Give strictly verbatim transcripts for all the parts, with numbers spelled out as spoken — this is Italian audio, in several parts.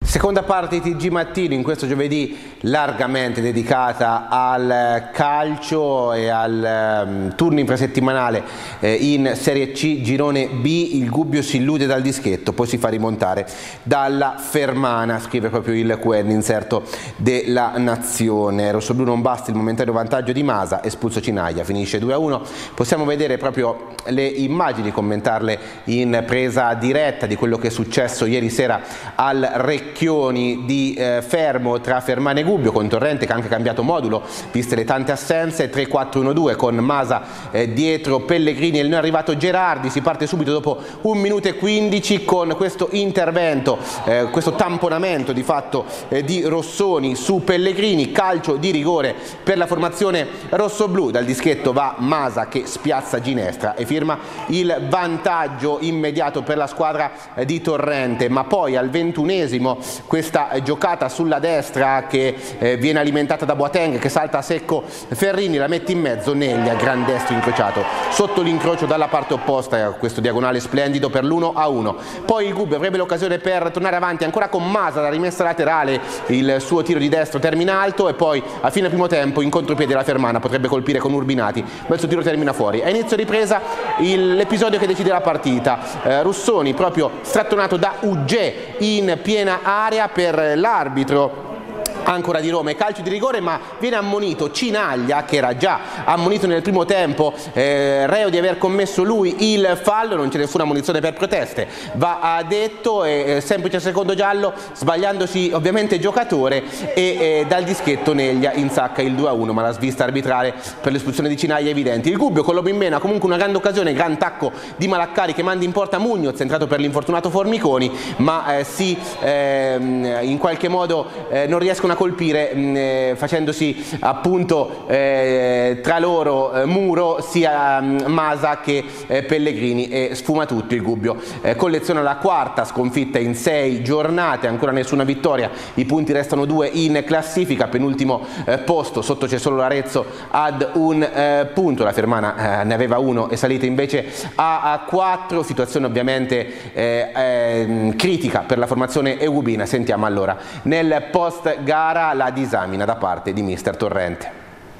Seconda parte di T G Mattino, in questo giovedì largamente dedicata al calcio e al um, turno infrasettimanale eh, in Serie C, Girone B. Il Gubbio si illude dal dischetto, poi si fa rimontare dalla Fermana, scrive proprio il Q N, inserto della Nazione. Rossoblu non basta il momentaneo vantaggio di Masa, espulso Chinaglia, finisce due a uno. Possiamo vedere proprio le immagini, commentarle in presa diretta di quello che è successo ieri sera al Recchioni di eh, Fermo tra Fermana e Gubbio, con Torrente che ha anche cambiato modulo viste le tante assenze. Tre quattro uno due con Masa eh, dietro Pellegrini e il non arrivato Gerardi. Si parte subito dopo un minuto e quindici con questo intervento, eh, questo tamponamento di fatto eh, di Rossoni su Pellegrini, calcio di rigore per la formazione rossoblù. Dal dischetto va Masa che spiazza Ginestra e firma il vantaggio immediato per la squadra eh, di Torrente, ma poi al ventunesimo questa eh, giocata sulla destra che eh, viene alimentata da Boateng, che salta a secco Ferrini, la mette in mezzo Neglia, gran destro incrociato sotto l'incrocio dalla parte opposta, questo diagonale splendido per l'uno a uno. Poi il Gubbio avrebbe l'occasione per tornare avanti ancora con Masa, la rimessa laterale, il suo tiro di destro termina alto e poi a fine primo tempo in contropiede la Fermana potrebbe colpire con Urbinati, ma il suo tiro termina fuori. A inizio ripresa l'episodio che decide la partita, eh, Rossoni proprio strattonato da Ugge in piena area per l'arbitro ancora di Roma, e calcio di rigore, ma viene ammonito Chinaglia, che era già ammonito nel primo tempo, eh, reo di aver commesso lui il fallo. Non ce ne fu una ammonizione per proteste, va detto, e eh, semplice secondo giallo, sbagliandosi ovviamente giocatore, e eh, dal dischetto Neglia insacca il due a uno, ma la svista arbitrale per l'espulsione di Chinaglia è evidente. Il Gubbio con Lobimbena comunque una grande occasione, gran tacco di Malaccari che manda in porta Muñoz, entrato per l'infortunato Formiconi, ma eh, si eh, in qualche modo eh, non riescono a colpire, mh, eh, facendosi appunto eh, tra loro eh, muro sia mh, Masa che eh, Pellegrini, e sfuma tutto. Il Gubbio eh, colleziona la quarta sconfitta in sei giornate, ancora nessuna vittoria, i punti restano due in classifica, penultimo eh, posto, sotto c'è solo l'Arezzo ad un eh, punto, la Fermana eh, ne aveva uno e salita invece a, a quattro, situazione ovviamente eh, eh, critica per la formazione eugubina. Sentiamo allora nel post gara la disamina da parte di mister Torrente.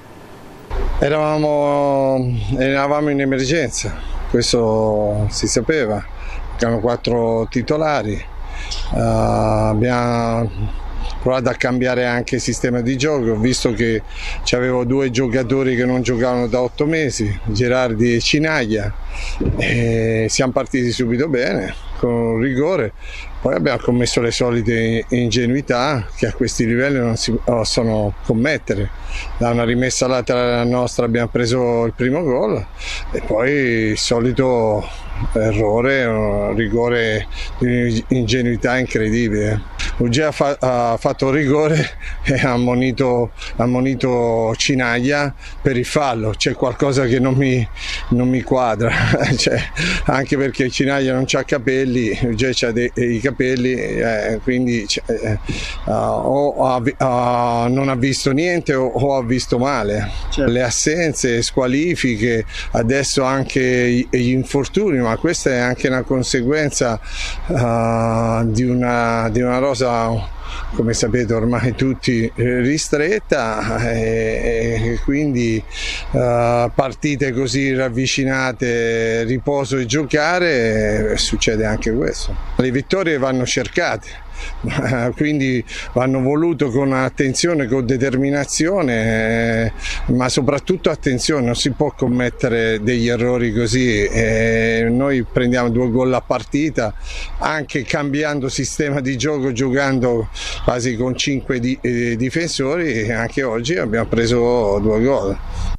Eravamo, eravamo in emergenza, questo si sapeva, erano quattro titolari, uh, abbiamo provato a cambiare anche il sistema di gioco, ho visto che avevo due giocatori che non giocavano da otto mesi, Gerardi e Chinaglia, e siamo partiti subito bene, con un rigore. Poi abbiamo commesso le solite ingenuità che a questi livelli non si possono commettere. Da una rimessa laterale nostra abbiamo preso il primo gol e poi il solito errore, un rigore di ingenuità incredibile. Ugge ha, fa ha fatto un rigore e ha ammonito, ammonito Chinaglia per il fallo. C'è qualcosa che non mi, non mi quadra, cioè, anche perché Chinaglia non ha capelli, Ugge ha i capelli, eh, quindi eh, uh, o ha, uh, non ha visto niente o, o ha visto male. Certo. Le assenze, squalifiche, adesso anche gli infortuni, ma questa è anche una conseguenza uh, di, una, di una rosa, come sapete ormai tutti, ristretta, e, e quindi uh, partite così ravvicinate, riposo e giocare, succede anche questo. Le vittorie vanno cercate, quindi vanno volute con attenzione, con determinazione, eh, ma soprattutto attenzione, non si può commettere degli errori così. Eh, noi prendiamo due gol a partita, anche cambiando sistema di gioco, giocando quasi con cinque di, eh, difensori, e anche oggi abbiamo preso due gol.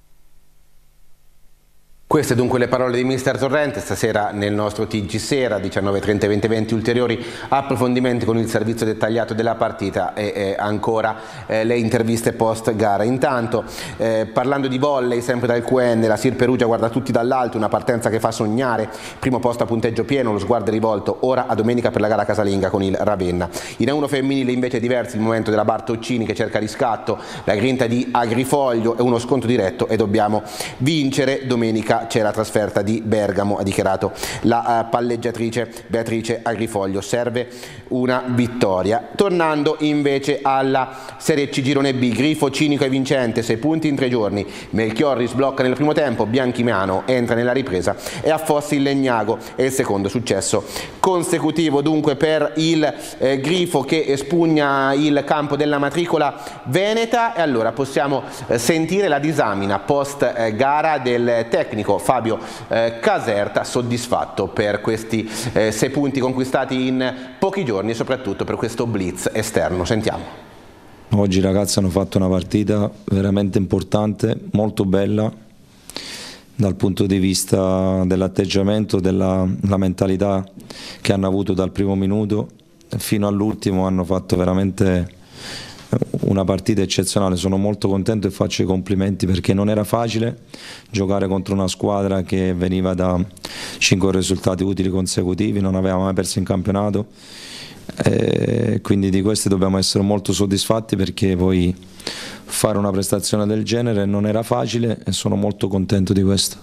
Queste dunque le parole di mister Torrente. Stasera nel nostro T G Sera, diciannove e trenta, venti e venti, ulteriori approfondimenti con il servizio dettagliato della partita e eh, ancora eh, le interviste post gara. Intanto eh, parlando di volley, sempre dal Q N, la Sir Perugia guarda tutti dall'alto, una partenza che fa sognare, primo posto a punteggio pieno, lo sguardo è rivolto ora a domenica per la gara casalinga con il Ravenna. In A uno femminile invece è diverso il momento della Bartoccini che cerca riscatto, la grinta di Agrifoglio e uno scontro diretto, e dobbiamo vincere domenica vittoria c'è la trasferta di Bergamo, ha dichiarato la uh, palleggiatrice Beatrice Agrifoglio. Serve una vittoria. Tornando invece alla Serie C Girone B, Grifo cinico e vincente, sei punti in tre giorni. Melchiorri sblocca nel primo tempo, Bianchimano entra nella ripresa e affossi il Legnago, è il secondo successo consecutivo dunque per il eh, Grifo che espugna il campo della matricola veneta. E allora possiamo eh, sentire la disamina post eh, gara del tecnico Fabio eh, Caserta, soddisfatto per questi eh, sei punti conquistati in pochi giorni e soprattutto per questo blitz esterno. Sentiamo. Oggi i ragazzi hanno fatto una partita veramente importante, molto bella dal punto di vista dell'atteggiamento, della la mentalità che hanno avuto dal primo minuto fino all'ultimo. Hanno fatto veramente una partita eccezionale. Sono molto contento e faccio i complimenti perché non era facile giocare contro una squadra che veniva da cinque risultati utili consecutivi, non aveva mai perso in campionato. E quindi di questi dobbiamo essere molto soddisfatti perché poi fare una prestazione del genere non era facile e sono molto contento di questo.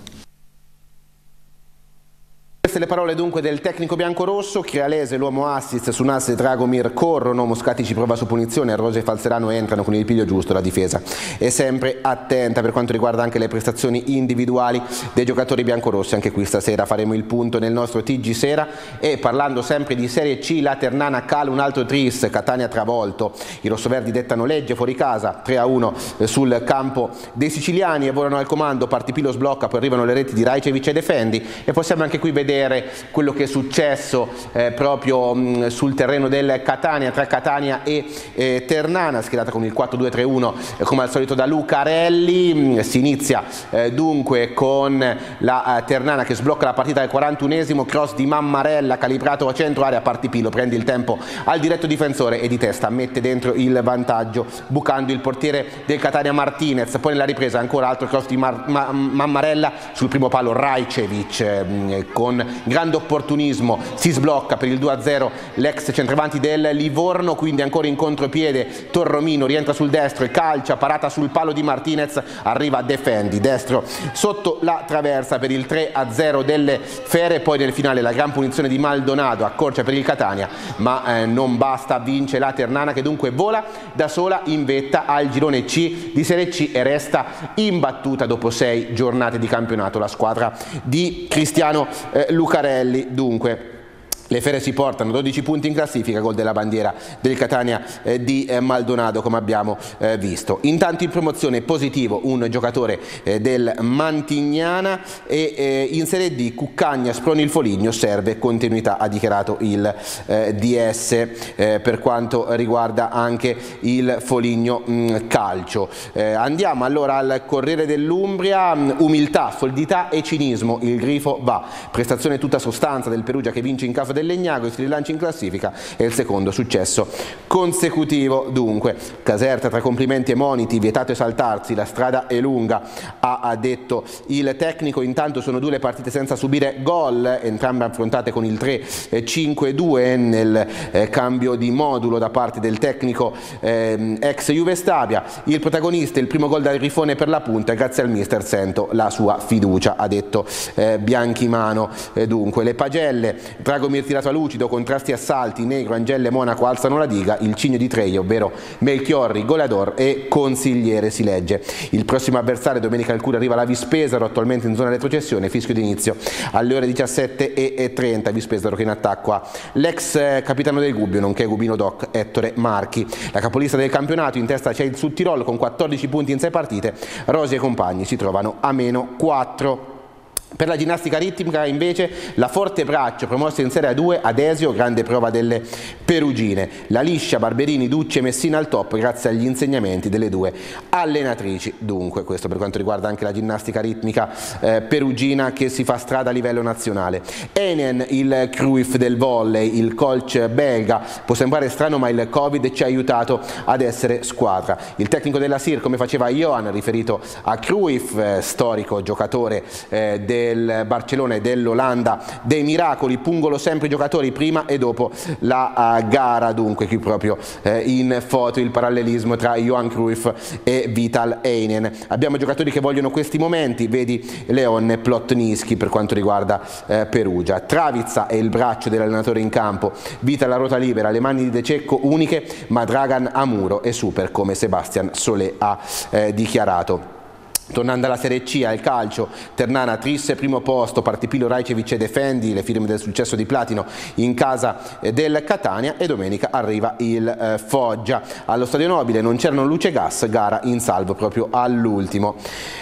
Queste le parole dunque del tecnico biancorosso. Chialese, l'uomo assist su Nass e Dragomir corrono, Moscati ci prova su punizione, Rose e Falzerano entrano con il piglio giusto, la difesa è sempre attenta per quanto riguarda anche le prestazioni individuali dei giocatori biancorossi. Anche qui stasera faremo il punto nel nostro T G Sera. E parlando sempre di Serie C, la Ternana cala un altro tris, Catania travolto, i rossoverdi dettano legge fuori casa, tre a uno sul campo dei siciliani e volano al comando, Partipilo sblocca, poi arrivano le reti di Rajcevic e Defendi e possiamo anche qui vedere quello che è successo eh, proprio mh, sul terreno del Catania, tra Catania e eh, Ternana, schierata con il quattro due tre uno eh, come al solito da Lucarelli. Mh, si inizia eh, dunque con la eh, Ternana che sblocca la partita al quarantunesimo, cross di Mammarella calibrato a centro area, Partipilo prende il tempo al diretto difensore e di testa mette dentro il vantaggio bucando il portiere del Catania Martinez. Poi nella ripresa ancora altro cross di Mar Ma Mammarella sul primo palo, Rajcevic eh, con grande opportunismo si sblocca per il due a zero l'ex centravanti del Livorno. Quindi ancora in contropiede Torromino rientra sul destro e calcia, parata sul palo di Martinez, arriva Defendi destro sotto la traversa per il tre a zero delle Fere. Poi nel finale la gran punizione di Maldonado accorcia per il Catania, ma eh, non basta, vince la Ternana che dunque vola da sola in vetta al girone C di Serie C e resta imbattuta dopo sei giornate di campionato la squadra di Cristiano eh, Lucarelli. Dunque le Fere si portano dodici punti in classifica, gol della bandiera del Catania eh, di eh, Maldonado come abbiamo eh, visto. Intanto in promozione positivo un giocatore eh, del Mantignana e eh, in Serie D Cuccagna sproni il Foligno, serve continuità, ha dichiarato il eh, D S eh, per quanto riguarda anche il Foligno mh, calcio. Eh, andiamo allora al Corriere dell'Umbria, umiltà, solidità e cinismo, il Grifo va, prestazione tutta sostanza del Perugia che vince in casa del Legnago, si rilancia in classifica e il secondo successo consecutivo. Dunque Caserta tra complimenti e moniti, vietato esaltarsi, la strada è lunga, ha, ha detto il tecnico. Intanto sono due le partite senza subire gol, entrambe affrontate con il tre cinque due nel eh, cambio di modulo da parte del tecnico eh, ex Juve Stabia. Il protagonista, il primo gol dal Rifone per la punta, grazie al mister sento la sua fiducia, ha detto eh, Bianchimano. Eh, dunque le pagelle, Dragomir tirato a lucido, contrasti assalti, Negro, Angelle, Monaco alzano la diga, il cigno di Treio, ovvero Melchiorri, goleador e consigliere, si legge. Il prossimo avversario domenica al Cura arriva la Vispesaro, attualmente in zona retrocessione, fischio d'inizio alle ore diciassette e trenta, Vispesaro che in attacco ha l'ex capitano del Gubbio, nonché Gubino Doc, Ettore Marchi. La capolista del campionato, in testa c'è il Sudtirolo con quattordici punti in sei partite, Rosi e compagni si trovano a meno quattro. Per la ginnastica ritmica invece la Fortebraccio promossa in Serie A due, Adesio, grande prova delle perugine. La Liscia, Barberini, Ducci e Messina al top grazie agli insegnamenti delle due allenatrici. Dunque questo per quanto riguarda anche la ginnastica ritmica eh, perugina che si fa strada a livello nazionale. Enen, il Cruyff del volley, il coach belga, può sembrare strano ma il Covid ci ha aiutato ad essere squadra. Il tecnico della S I R come faceva Johan, riferito a Cruyff, eh, storico giocatore eh, del del Barcellona e dell'Olanda dei miracoli, pungono sempre i giocatori prima e dopo la uh, gara, dunque qui proprio eh, in foto il parallelismo tra Johan Cruyff e Vital Heinen. Abbiamo giocatori che vogliono questi momenti, vedi Leon Plotniski per quanto riguarda eh, Perugia. Travizza è il braccio dell'allenatore in campo, Vita la ruota libera, le mani di De Cecco uniche, ma Dragan Amuro è super, come Sebastian Solé ha eh, dichiarato. Tornando alla Serie C, al calcio, Ternana triste primo posto, Partipilo, Rajcevic e Defendi, le firme del successo di Platino in casa del Catania, e domenica arriva il eh, Foggia. Allo Stadio Nobile non c'erano luce e gas, gara in salvo proprio all'ultimo.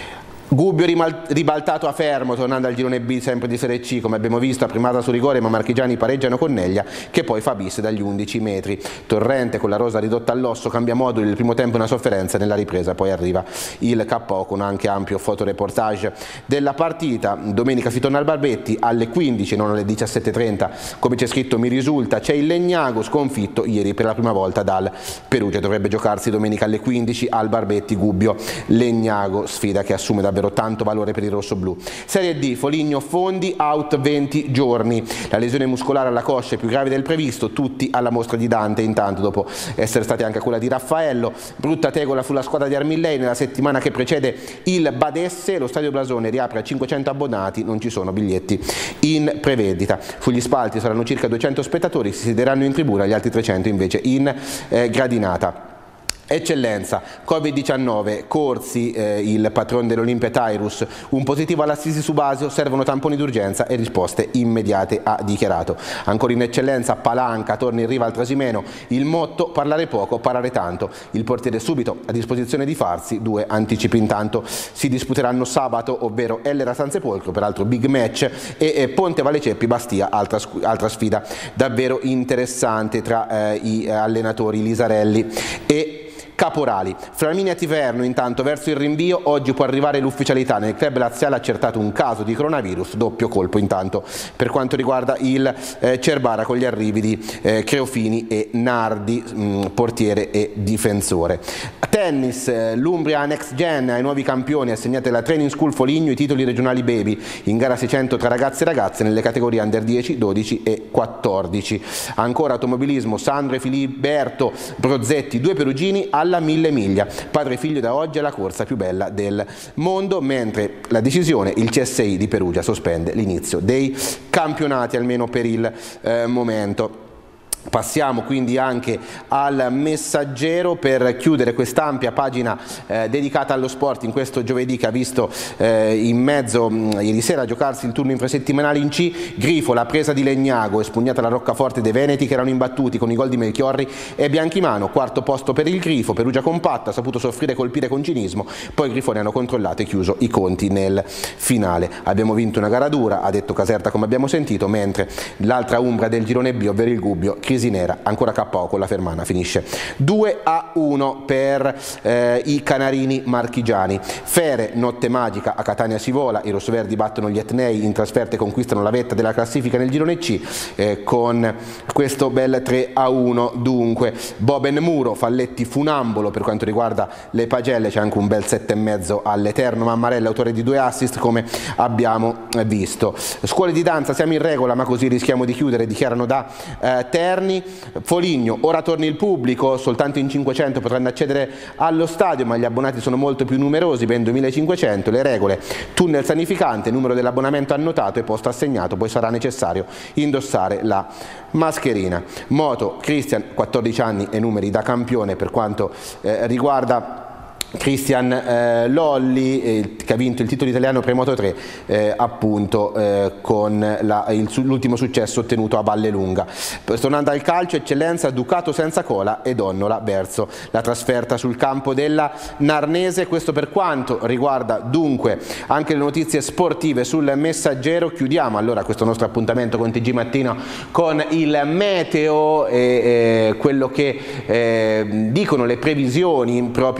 Gubbio ribaltato a fermo, tornando al girone B sempre di Serie C, come abbiamo visto, a primata su rigore, ma marchigiani pareggiano con Neglia, che poi fa bis dagli undici metri. Torrente con la rosa ridotta all'osso cambia modulo, il primo tempo una sofferenza, nella ripresa poi arriva il K O con anche ampio fotoreportage della partita. Domenica si torna al Barbetti alle quindici, non alle diciassette e trenta, come c'è scritto mi risulta. C'è il Legnago sconfitto ieri per la prima volta dal Perugia, dovrebbe giocarsi domenica alle quindici al Barbetti. Gubbio Legnago, sfida che assume davvero tanto valore per il rossoblù. Serie D, Foligno Fondi out venti giorni, la lesione muscolare alla coscia è più grave del previsto, tutti alla mostra di Dante, intanto dopo essere stati anche a quella di Raffaello. Brutta tegola sulla squadra di Armillei nella settimana che precede il Badesse, lo Stadio Blasone riapre a cinquecento abbonati, non ci sono biglietti in prevendita. Sugli spalti saranno circa duecento spettatori, si siederanno in tribuna, gli altri trecento invece in eh, gradinata. Eccellenza, Covid diciannove, Corsi, eh, il patron dell'Olimpia Tairus, un positivo all'assisi subasio, servono tamponi d'urgenza e risposte immediate, ha dichiarato. Ancora in eccellenza, Palanca, torna in riva al Trasimeno, il motto parlare poco, parlare tanto, il portiere subito a disposizione di Farsi, due anticipi intanto si disputeranno sabato, ovvero Ellera San Sepolcro, peraltro big match, e eh, Ponte Valleceppi Bastia, altra, altra sfida davvero interessante tra eh, i allenatori Lisarelli e Caporali. Flaminia Tiverno intanto verso il rinvio, oggi può arrivare l'ufficialità, nel club laziale ha accertato un caso di coronavirus, doppio colpo intanto per quanto riguarda il eh, Cerbara con gli arrivi di eh, Creofini e Nardi, mh, portiere e difensore. Tennis, eh, l'Umbria Next Gen ai nuovi campioni, assegnate la Training School Foligno i titoli regionali baby, in gara seicento tra ragazze e ragazze nelle categorie under dieci, dodici e quattordici. Ancora automobilismo, Sandro e Filiberto Brozetti, due perugini alla mille miglia, padre e figlio da oggi alla corsa più bella del mondo, mentre la decisione, il C S I di Perugia sospende l'inizio dei campionati almeno per il eh, momento. Passiamo quindi anche al Messaggero per chiudere quest'ampia pagina eh, dedicata allo sport in questo giovedì che ha visto eh, in mezzo mh, ieri sera a giocarsi il turno infrasettimanale in C. Grifo, la presa di Legnago, espugnata la roccaforte dei Veneti che erano imbattuti con i gol di Melchiorri e Bianchimano, quarto posto per il Grifo, Perugia compatta, ha saputo soffrire e colpire con cinismo, poi i Grifoni hanno controllato e chiuso i conti nel finale. Abbiamo vinto una gara dura, ha detto Caserta come abbiamo sentito, mentre l'altra Umbra del girone B, ovvero il Gubbio, nera, ancora K O con la Fermana, finisce due a uno per eh, i canarini marchigiani. Fere, notte magica, a Catania si vola, i rossoverdi battono gli etnei in trasferta e conquistano la vetta della classifica nel girone C eh, con questo bel tre a uno. Dunque Boben Muro, Falletti funambolo per quanto riguarda le pagelle, c'è anche un bel sette e mezzo all'Eterno Mammarella, autore di due assist come abbiamo visto. Scuole di danza, siamo in regola ma così rischiamo di chiudere, dichiarano da eh, Terni. Foligno, ora torni il pubblico, soltanto in cinquecento potranno accedere allo stadio, ma gli abbonati sono molto più numerosi, ben duemilacinquecento. Le regole: tunnel sanificante, numero dell'abbonamento annotato e posto assegnato, poi sarà necessario indossare la mascherina. Moto, Christian, quattordici anni e numeri da campione per quanto eh, riguarda Christian eh, Lolli, eh, che ha vinto il titolo italiano Premoto tre eh, appunto eh, con l'ultimo successo ottenuto a Vallelunga. Tornando al calcio, eccellenza, Ducato senza cola e Donnola verso la trasferta sul campo della Narnese. Questo per quanto riguarda dunque anche le notizie sportive sul Messaggero. Chiudiamo allora questo nostro appuntamento con T G Mattino con il meteo e eh, quello che eh, dicono le previsioni proprio a carattere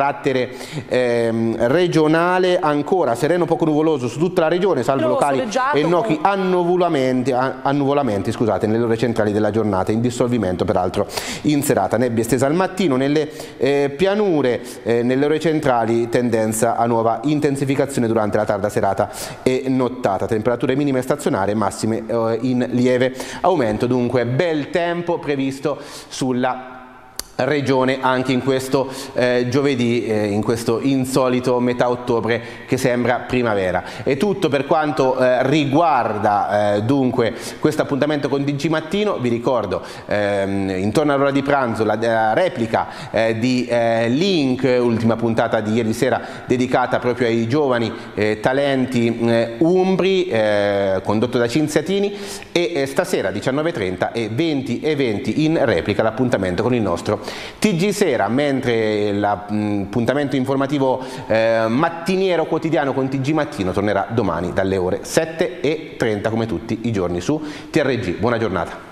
carattere ehm, regionale, ancora sereno poco nuvoloso su tutta la regione, salvo locali e noti annuvolamenti, annuvolamenti scusate, nelle ore centrali della giornata, in dissolvimento peraltro in serata, nebbia estesa al mattino, nelle eh, pianure, eh, nelle ore centrali tendenza a nuova intensificazione durante la tarda serata e nottata, temperature minime stazionarie, massime eh, in lieve aumento, dunque bel tempo previsto sulla regione anche in questo eh, giovedì, eh, in questo insolito metà ottobre che sembra primavera. È tutto per quanto eh, riguarda eh, dunque questo appuntamento con T G Mattino. Vi ricordo ehm, intorno all'ora di pranzo la, la replica eh, di eh, Link, ultima puntata di ieri sera dedicata proprio ai giovani eh, talenti eh, umbri, eh, condotto da Cinziatini, e eh, stasera diciannove e trenta e venti e venti in replica l'appuntamento con il nostro T G Sera, mentre l'appuntamento informativo eh, mattiniero quotidiano con T G Mattino tornerà domani dalle ore sette e trenta come tutti i giorni su T R G. Buona giornata.